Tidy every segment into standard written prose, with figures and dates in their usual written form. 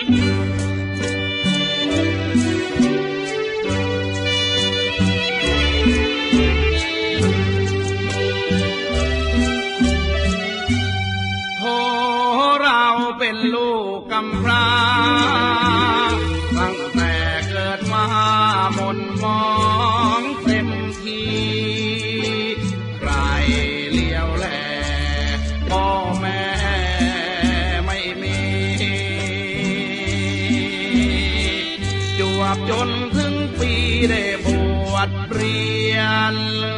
เป็นลูกกำพร้าตั้งแต่เกิดมาหม่นมองเต็มทีใครเลี้ยวแลพ่อแม่ไม่มีจวบจนถึงปีได้บวชเรียน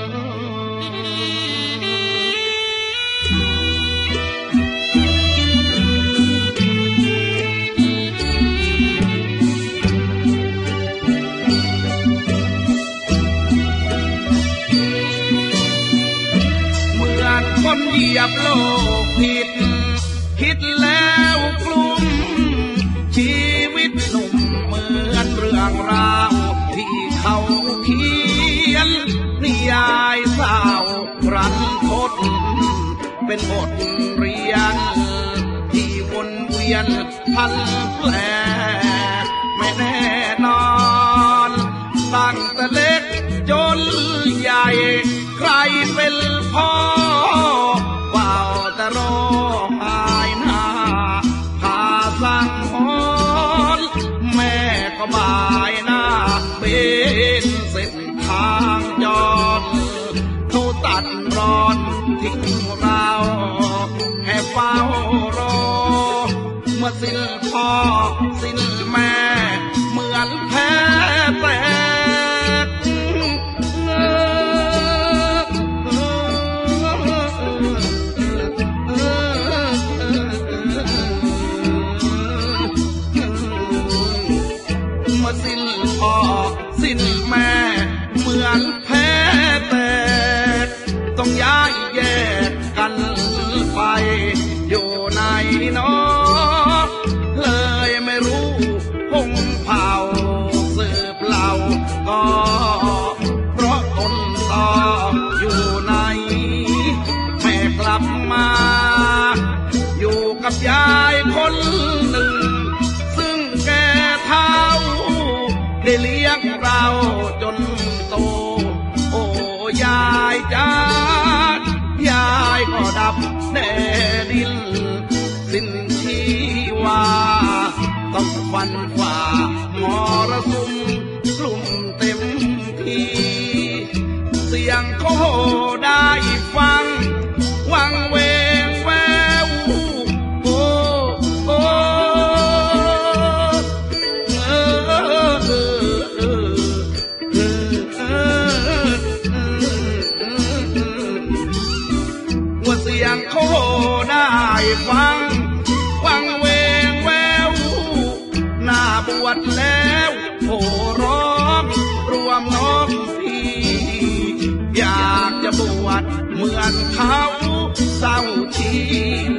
คนเหยียบโลกผิดคิดแล้วกลุ้มชีวิตหนุ่มเหมือนเรื่องราวที่เขาเขียนนิยายเศร้ารันทดเป็นบทเรียนที่วนเวียนพันแผลไม่แน่นอนตั้งแต่เล็กจนใหญ่ใครเป็นพ่อเฝ้าแต่ร้องไห้หน้าพาสั่งหอนแม่ก็บายหน้าเป็นเส้นทางจรเขาตัดรอนทิ้งเราแค่เฝ้ารอเมื่อสิ้นพ่อสิ้นแม่เหมือนแพ้แตกสิ้นพ่อสิ้นแม่เหมือนแพ้แตกต้องย้ายแยกกันไปอยู่ในนอเลยไม่รู้พงเผ่าสืบเล่าก็เพราะต้นตออยู่ในแม่กลับมาอยู่กับยายคนหนึ่งซึ่งแก่เท่าได้เลี้ยงเราจนโตโอ้ยายจ้ายายก็ดับแน่ดินสิ้นชีวาต้องฟันฝ่ามรสุมกลุ่มเต็มทีเสียงโคได้ฟังวังเวงแววโอ้โอ้เสียงโคได้ฟังวังเวงแววหน้าบวชแล้วโหร้องรวมน้องพี่อยากจะบวชเหมือนเขาเศร้าชี